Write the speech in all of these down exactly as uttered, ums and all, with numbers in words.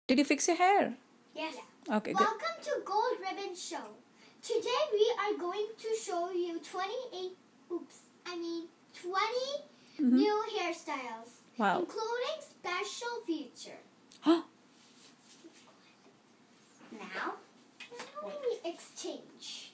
Did you fix your hair? Yes. Okay, good. Welcome to Gold Ribbon Show. Today we are going to show you twenty-eight, oops, I mean twenty Mm-hmm. new hairstyles, Wow. including special feature. Huh? Now, now we exchange.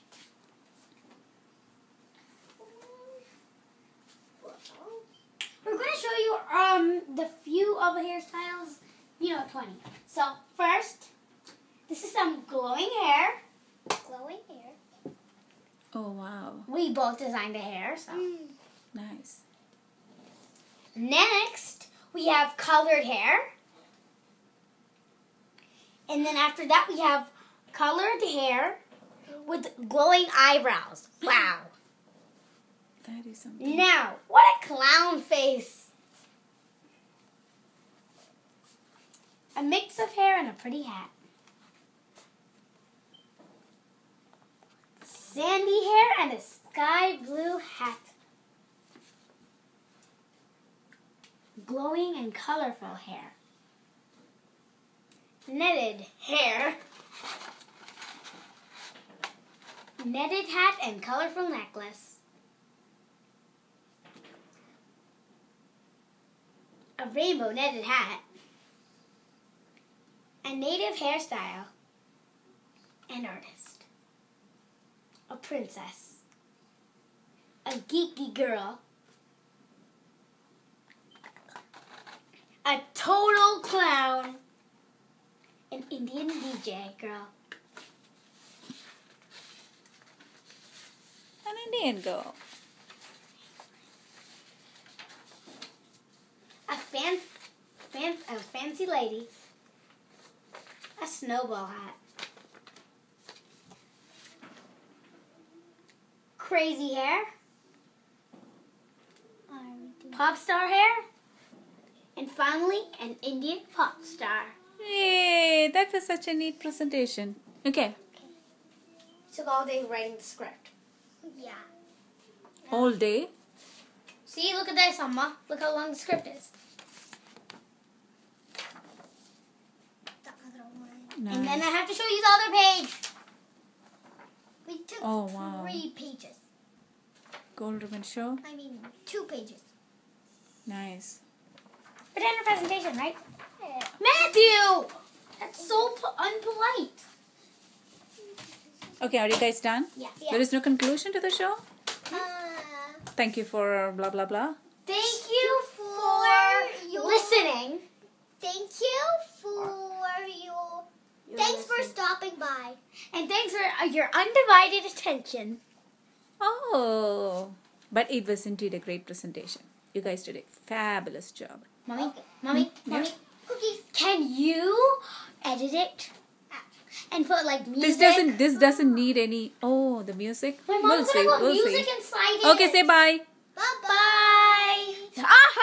We're going to show you um the few of the hairstyles, you know, twenty. So first, this is some glowing hair. Glowing hair. Oh, wow. We both designed the hair, so. Mm. Nice. Next, we have colored hair. And then after that, we have colored hair with glowing eyebrows. Wow. That is something. Now, what a clown face. A mix of hair and a pretty hat. Sandy hair and a sky blue hat. Glowing and colorful hair. Netted hair. Netted hat and colorful necklace. A rainbow netted hat. A native hairstyle. An artist. A princess. A geeky girl. A total clown. An Indian D J girl. An Indian girl. A fan, fan, a fancy lady. A snowball hat. Crazy hair. Pop star hair. And finally, an Indian pop star. Yay! That was such a neat presentation. Okay. Took all day writing the script. Yeah. All day? See, look at this, Amma. Look how long the script is. Nice. And then I have to show you the other page. We took Oh, wow. three pages. Gold ribbon show? I mean, two pages. Nice. Banana presentation, right? Yeah. Matthew! That's so po- unpolite. Okay, are you guys done? Yeah. There is no conclusion to the show? Uh, Thank you for blah blah blah. thank you for your listening. Thank you for your... You're thanks for listening. stopping by. And thanks for uh, your undivided attention. Oh, but it was indeed a great presentation. You guys did a fabulous job. Mommy, okay. Mommy, Yeah. Mommy, cookies. Can you edit it and put like music? This doesn't. This doesn't need any. Oh, the music. My We'll mom's see. gonna put We'll music see. inside it. Okay, say bye. Bye bye. Ah.